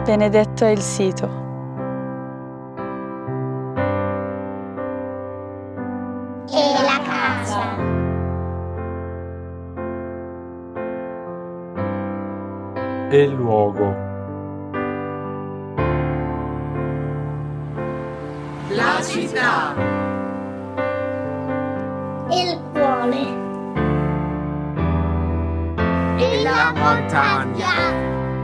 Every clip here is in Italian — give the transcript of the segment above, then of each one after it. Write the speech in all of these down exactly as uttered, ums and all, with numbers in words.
Benedetto è il sito. E la casa. E il luogo. La città. Il cuore. E la montagna.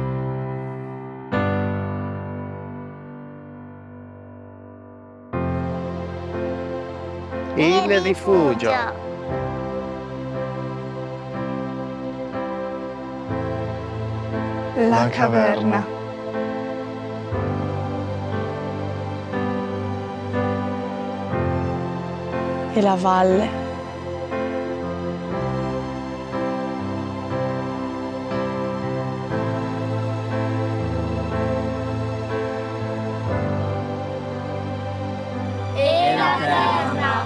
Il rifugio. La caverna. E la valle. E la terra.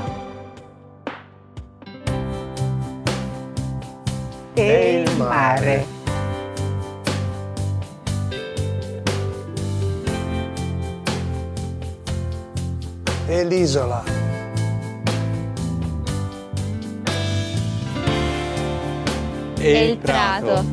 E il mare. E l'isola. E il prato.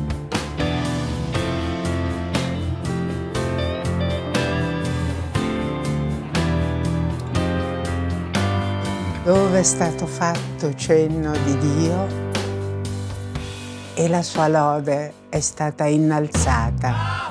Dove è stato fatto cenno di Dio e la sua lode è stata innalzata.